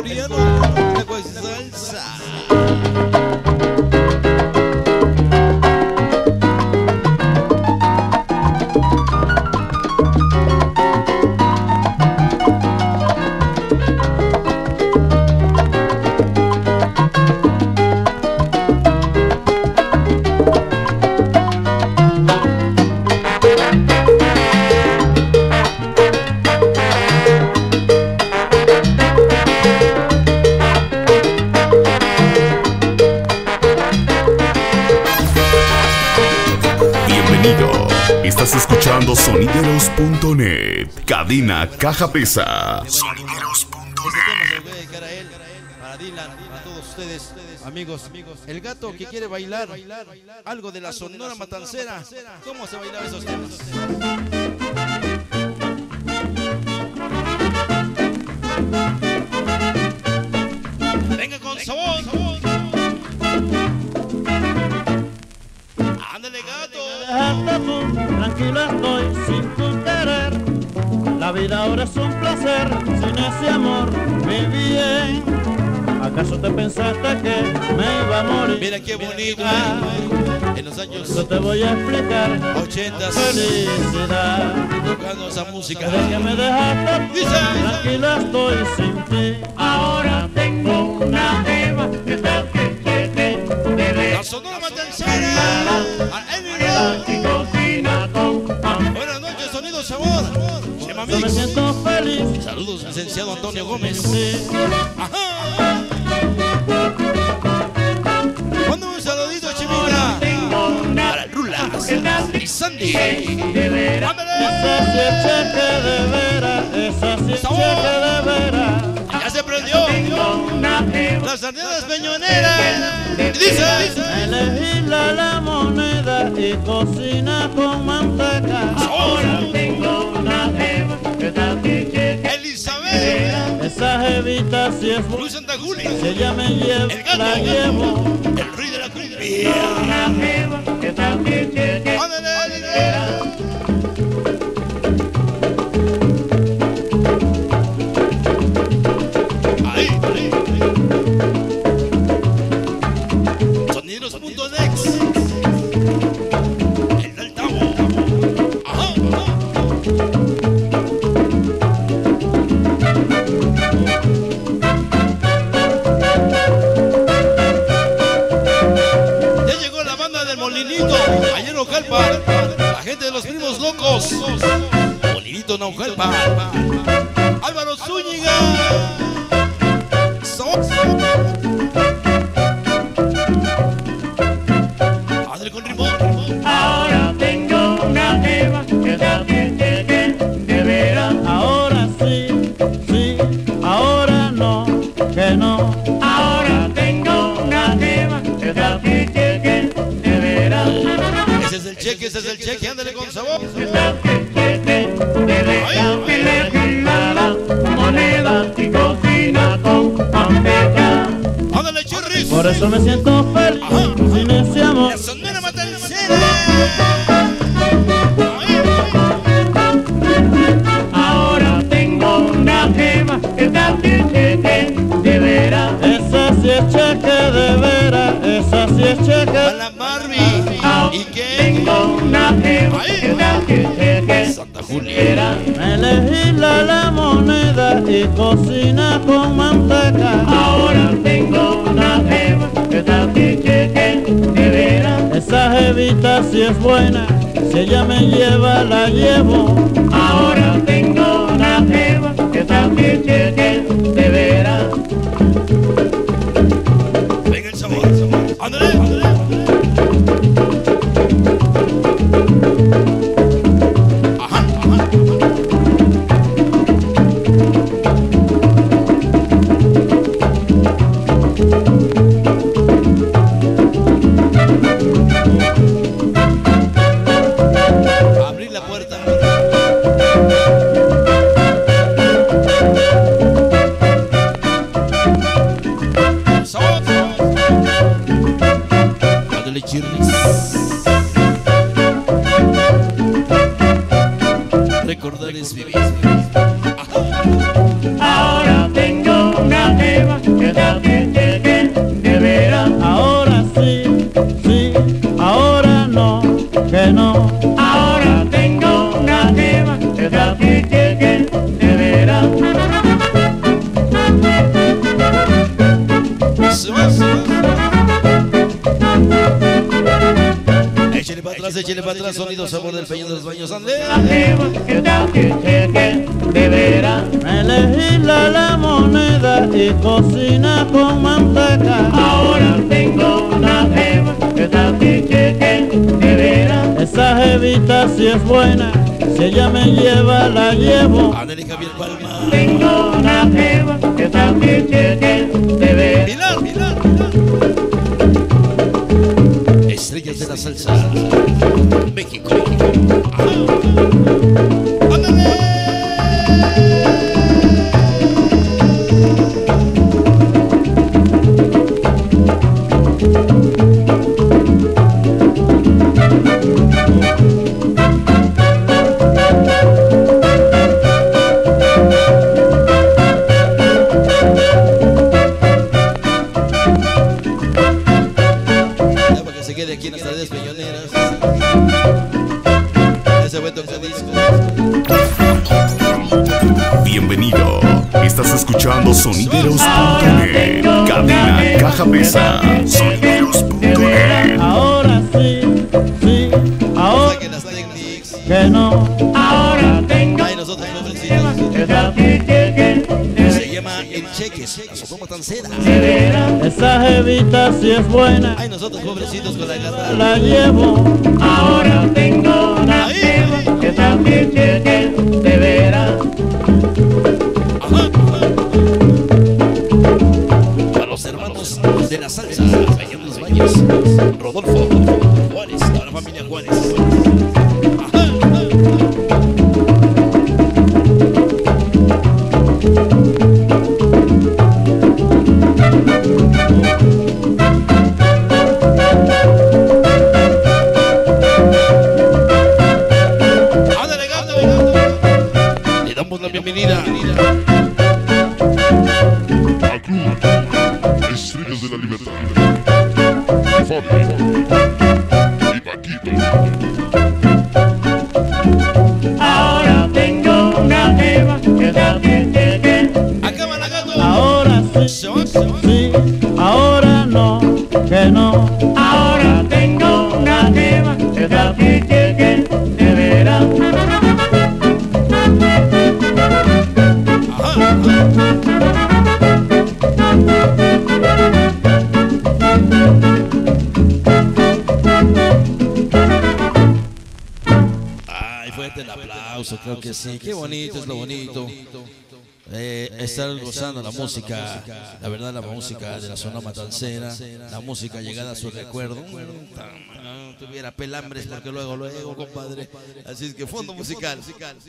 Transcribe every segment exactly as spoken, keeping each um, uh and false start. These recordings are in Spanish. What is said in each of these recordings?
coreano, una cosa salsa. Estás escuchando sonideros punto net, cadena caja pesa. Sonideros punto net. Voy a dedicar a él, para Dylan, para todos ustedes, amigos. El gato que quiere bailar algo de la Sonora Matancera. ¿Cómo se bailaban esos temas? Venga con sabor. Ándale, gato. Tranquilo estoy sin tu querer. La vida ahora es un placer. Sin ese amor mi bien. ¿Acaso te pensaste que me iba a morir? Mira qué bonito. En los años Yo te voy a explicar. ochentas, Felicidad. tocando esa música. Desde que me dejaste, Dice. tranquilo estoy sin ti. Ahora tengo una Eva que tal que quiere beber. La Sonora Matancera. A Edwin. Buenas noches, Sonido Sabor. Chema Yo me Mix. siento feliz. Saludos, licenciado Antonio Gómez. Sí. Ajá. Manda un saludito, Chimita. Para el Rulas y Sandy. Ándale. Esa sí es cheque de veras, esa sí es Sabor. cheque de veras. Ya se prendió. Las sardinas peñoneras. Y dice. Elegí la, la moneda y cocina con manteca. Ahora tengo una jeva que tal que cheque. Elizabeth. Esa jevita si es buena, Luis Santa Julia. si ella me lleva, El gato. la llevo. El rey de la cumbia. Una jeva que tal que cheque. Ándale. Ahí, ahí. Sonidos punto nex. El del Tabo. Ajá, ajá. Ya llegó la banda del Molinito, ayer en Naucalpan. La gente de los primos locos. Molinito Naucalpan. Álvaro Zúñiga. Ándale con ritmo. Ahora tengo una jeva que tal que cheque de veras. Ahora sí, sí, ahora no, que no. Ahora tengo una jeva que tal que cheque de veras. Ese es el cheque, ese es el cheque. Ándale con sabor. Que tal que cheque de veras. Elegí la moneda y cocina con manteca. Ándale, churris. Por eso me siento feliz sin ese amor. La Sonora Matancera. Ahora tengo una jeva que tal que cheque de veras. Esa sí es cheque de veras, esa sí es A cheque. la Barbie. ¿Y qué? Tengo una jeva Ahí. que tal que cheque Santa Julia. de veras. Elegí la, la moneda y cocina con manteca. Ahora tengo una jeva que tal que cheque de veras. Esa jevita si es buena, si ella me lleva la llevo. Ahora tengo una jeva que tal que cheque de veras. Venga el sabor. Ándale, ándale. Ajá, ajá. Abrir la puerta. Sabor. Ándale, chirris. Recordar es vivir. Ajá. Ahora tengo una jeva está chique, de veras. Ahora sí, sí, ahora no, que no. Ahora tengo una jeva que está chique, de veras. Se va, se va. Échale para atrás, échale para atrás, sonido sabor del peñón de los baños, ande. De veras, me legisla la moneda y cocina con manteca. Ahora tengo una jeva que está chique, de veras. Esa jevita si es buena, si ella me lleva la llevo. Ándale, Javier Palma. Tengo una jeva que está chique, de veras. Pilar, Pilar, Pilar. Estrellas de la salsa, México. ¡Ándale! Se quede aquí en las tardes peñoneras. Ese buen tocadisco. Bienvenido. Estás escuchando Sonideros punto net. Cadena Caja Pesa. Sonideros punto net. Ahora sí, sí, ahora Saquen las técnicas. que no. Ahora tengo Ay, nosotros jovencitos. que está chique, Se llama El Cheques, la Sopoma Tancera. de veras. Esa jevita si es buena, Ay, nosotros pobrecitos con la garra. la llevo. Ahora tengo una Ahí, jeva ahí. que está chique, de veras. Ajá. Para los hermanos de la salsa, Peñón de los Baños, Rodolfo Juárez, toda la familia Juárez. Ajá, ajá. Ándale, gato. Le damos la bienvenida. Al club Estrellas de la Libertad. Fabio y Paquito. Ahora tengo una jeva que está chique. Acaba la gato. Ahora sí, Se va, se va. sí, ahora no, que no. Ahora tengo una jeva que está chique, de veras. Ajá, ajá. Ay, fuerte el aplauso, creo que sí. Qué bonito es lo bonito. Eh, estar gozando la música, la verdad, la música de la zona matancera, la música llegada a su recuerdo. No tuviera pelambres porque luego, luego, compadre. Así es que fondo musical.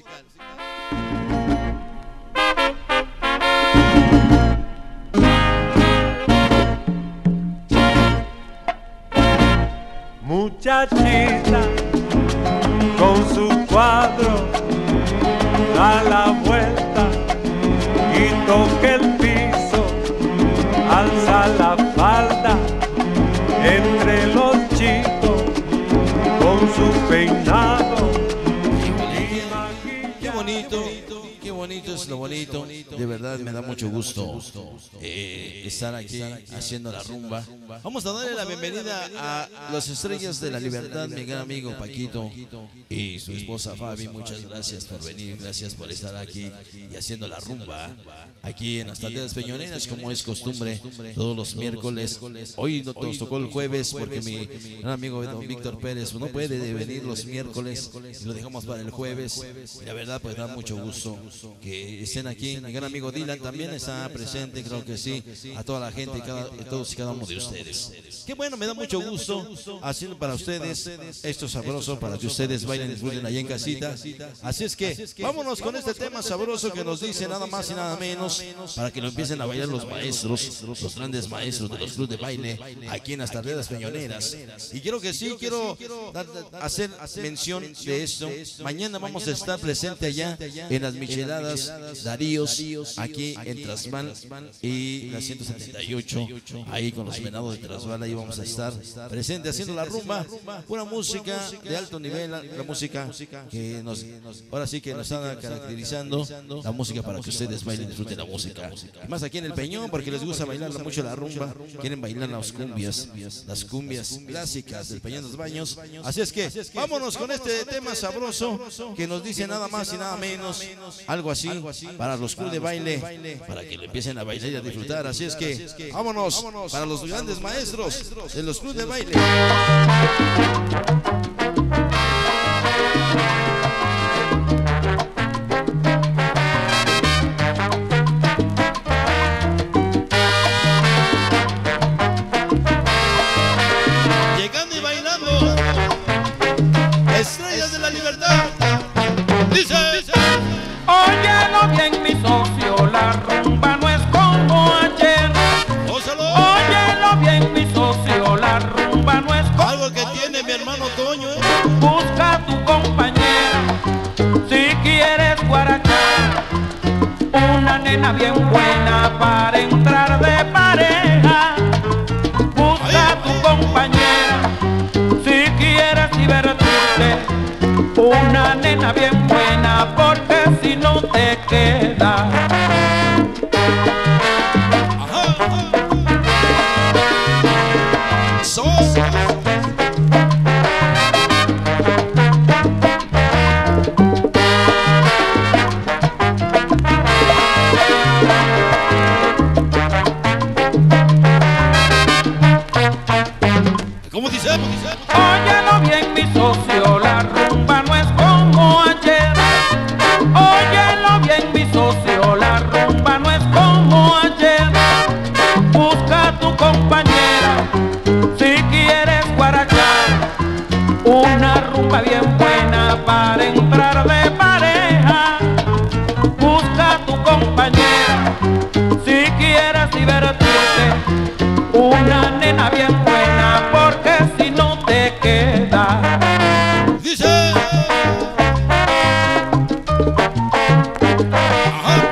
Muchachita con su cuadro da la vuelta y toca el piso, alza la falda entre los chicos con su peinado y Qué bonito, qué bonito es lo bonito. De verdad me da mucho gusto eh, estar aquí haciendo la rumba. Vamos a darle la bienvenida a las Estrellas de la Libertad, mi gran amigo Paquito y su esposa Fabi. Muchas gracias por venir, gracias por estar aquí y haciendo la rumba aquí en las Talderas Peñoneras, como es costumbre todos los miércoles. Hoy nos tocó el jueves porque mi gran amigo don Víctor Pérez no puede venir los miércoles y lo dejamos para el jueves. Y la verdad pues da mucho gusto que estén aquí. Mi gran amigo Dylan también está presente, creo que sí, a toda la gente, cada, todos y cada uno de ustedes. Qué bueno, me da mucho gusto haciendo para ustedes esto sabroso para que ustedes bailen y disfruten allá en casita. Así es que vámonos con este tema sabroso que nos dice nada más y nada menos, para que lo empiecen a bailar los maestros, los grandes maestros de los clubes de baile aquí en las Talderas Peñoneras. Y quiero que sí, quiero dar, hacer mención de esto. Mañana vamos a estar presente allá en las Micheladas Micheladas, Daríos, aquí en Trasmal y la ciento setenta y ocho, ahí con los venados de Trasmal, ahí vamos a estar presentes haciendo la rumba, una música de alto nivel, la música que nos, ahora sí que nos está caracterizando, la música para que ustedes bailen y disfruten la música. Y más aquí en el Peñón, porque les gusta bailar mucho la rumba, quieren bailar las cumbias, las cumbias clásicas del Peñón de los Baños. Así es que vámonos con este tema sabroso que nos dice nada más y nada menos, algo así para los clubes de baile, para que le empiecen a bailar y a disfrutar. Así es que vámonos para los grandes maestros de los clubes de baile. Llegando y bailando, estrellas de la libertad. Dice, óyelo bien, mi socio, la rumba no es como ayer. Óyelo bien, mi socio, la rumba no es como algo que tiene mi hermano Toño, ¿eh? Busca a tu compañera si quieres guarachar, una nena bien buena para entrar de pareja. Busca a tu compañera si quieres divertirte, una nena bien buena, porque si no te queda. Ajá, ajá. So ¿cómo dice? Óyelo bien, mi socio, la rumba no es como ayer. Óyelo bien, mi socio, la rumba no es como ayer. Busca a tu compañera si quieres guarachar, una rumba bien buena para entrar de pareja. Busca a tu compañera si quieres divertirte, una nena bien buena, porque si no te queda. Dice, ajá,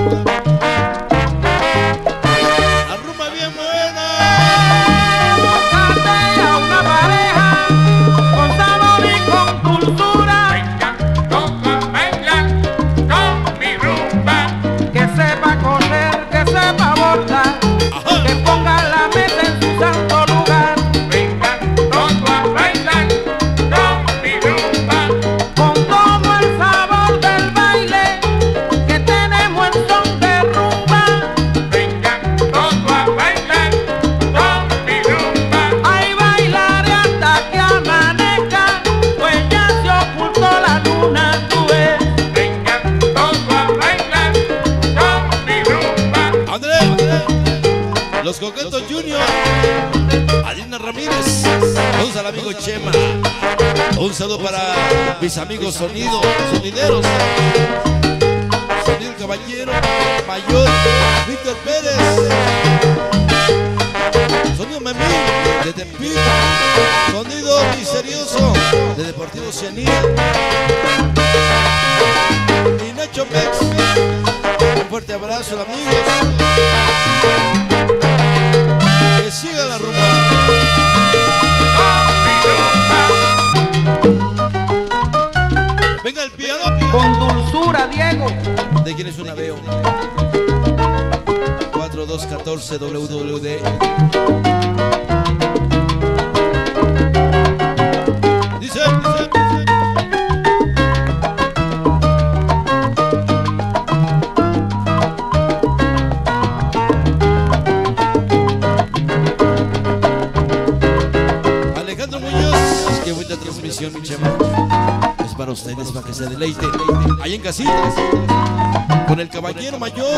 la rumba bien buena. Búscate a una pareja con sabor y con dulzura. Vengan, toca bailar con mi rumba, que sepa correr, que sepa bordar, que ponga la meta en su santo lugar. Vengan, toca bailar con mi rumba, con todo el sabor del baile que tenemos en son de rumba. Vengan, toca bailar con mi rumba. Ay, bailaré hasta que amanezca, pues ya se ocultó la luna, tú ves. Vengan, toca bailar con mi rumba. André, los Coquetos Junior, Adina Ramírez, un saludo al amigo Chema, un saludo para mis amigos sonido, sonideros, Sonido Caballero, Mayor, Víctor Pérez, Sonido Memín, de Tepic, Sonido Misterioso, de Deportivo Cianía, y Nacho Mex, un fuerte abrazo, amigos. Que siga la rumba. Venga el piano. Con dulzura, Diego. ¿De quién es una veo? cuatro dos uno cuatro W W D. Dice, dice. Alejandro Muñoz, qué bonita transmisión, mi Chema. Es para ustedes, para que se deleite. Ahí en casita, con el caballero mayor.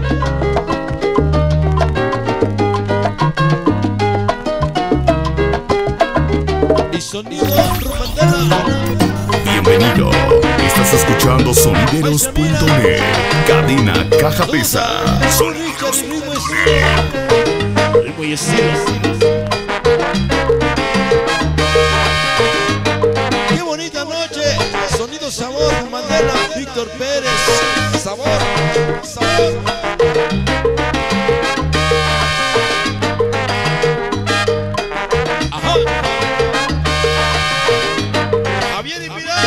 Y sonido rumandera. Bienvenido. Estás escuchando sonideros punto net. Cadena Caja Pesa. Sonideros punto net. Ritmo y estilo. Qué bonita noche. Sonido sabor, Mandela, Víctor Víctor Pérez. Sabor, sabor. Ajá. Javier y Pilar.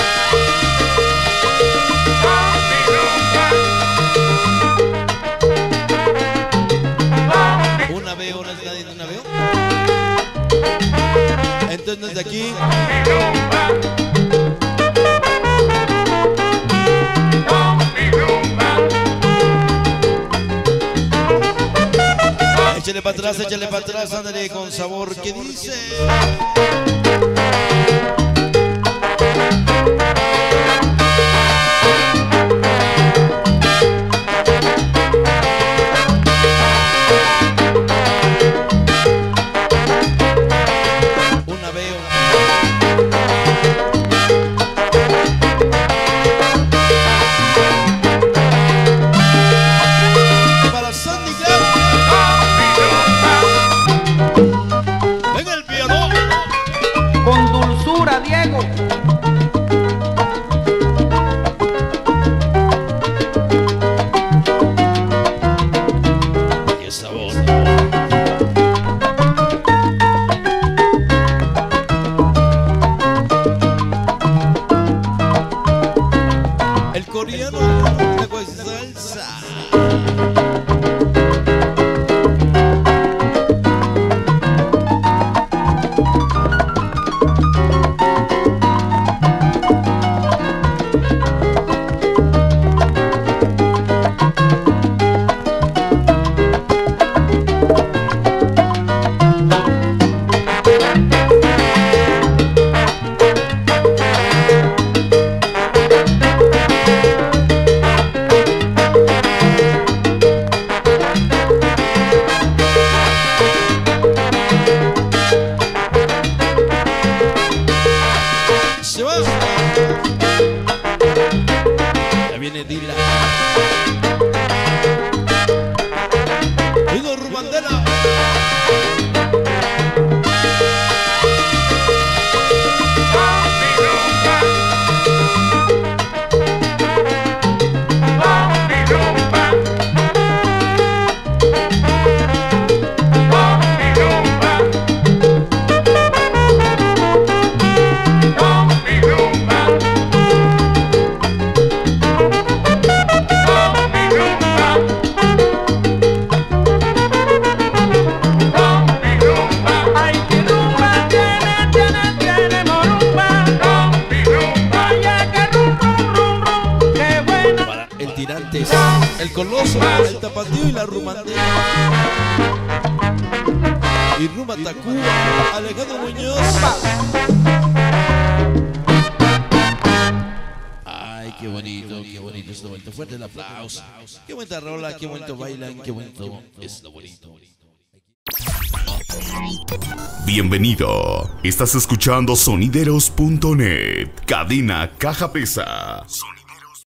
Una veo, no es nadie, una veo. Entonces de aquí. Échale para atrás, échale para atrás, ándale con sabor. ¿Qué dice? Una veo. Para Sandy Clark. Venga el piano. Con dulzura, Diego. Qué sabor. El coreano, la cosa salsa. Se va. Ya viene Dila. Digo Rumandela. El Coloso, el Tapatío y la Rumandela. Y Rumba Tacuba, Alejandro Muñoz. Ay, qué bonito, qué bonito es lo bonito. Fuerte el aplauso. Qué bonita rola, qué bonito bailan, qué bonito es lo bonito. Bienvenido. Estás escuchando sonideros punto net. Cadena Caja Pesa.